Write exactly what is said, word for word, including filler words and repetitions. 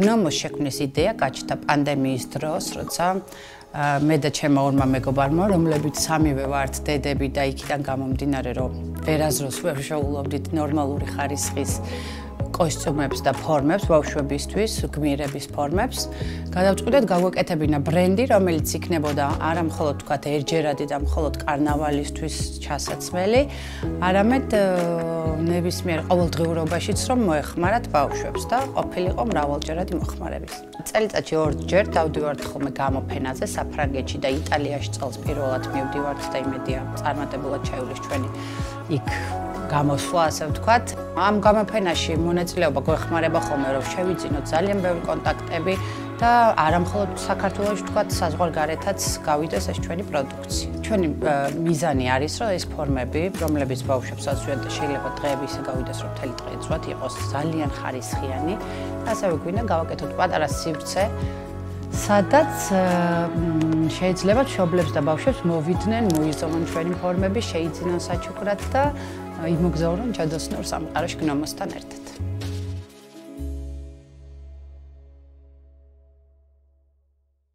გნომოს შექმნის იდეა გაჩნდა პანდემიის დროს, როცა მე და ჩემმა ორმა მეგობარმა, რომლებიც სამივე ვართ დედები და იქიდან გამომდინარე, რომ ვერაზროს ვერ შევულობდით ნორმალური ხარისხის კოსტიუმებს და ფორმებს, ბავშვებისთვის, გმირების ფორმებს. გადავწყვიტეთ გავაკეთებინა ბრენდი, რომელიც იქნებოდა არა მხოლოდ თქვათ ერთჯერადი და მხოლოდ კარნავალისთვის ჩასაცმელი, არამედ ნებისმიერ ყოველდღიურობაშიც რომ მოეხმარათ ბავშვებს და ყოფილიყო მრავალჯერადი მოხმარების. წელიწადში ორჯერ დავდივართ ხოლმე გამოფენაზე საფრანგეთში და იტალიაში წელს პირველად მივდივართ და იმედია წარმატებულად ჩაივლის ჩვენი იქ გამოსვლა, ასე ვთქვათ. ამ გამოფენაში მონაწილეობა გვეხმარება ხოლმე, რომ შევიძინოთ ძალიან ბევრი კონტაქტები და არა მხოლოდ საქართველოში, ვთქვათ, საზღვარგარეთაც გავიდეს ეს ჩვენი პროდუქცია. ჩვენი მიზანი არის, რომ ეს ფორმები, რომლებიც ბავშვებს აცვიათ და შეიძლება დღეები ისე გავიდეს, რომ მთელი დღე ეძვათ, იყოს ძალიან ხარისხიანი და ასევე გვინდა გავაკეთოთ პატარა სივრცე, სადაც შეიძლება მშობლებს და ბავშვებს მოვიდნენ, მოიზომონ ჩვენი ფორმები, შეიძინონ საჩუქრად და იმოგზაურონ ჯადოსნურ სამყაროში გნომოსთან ერთად.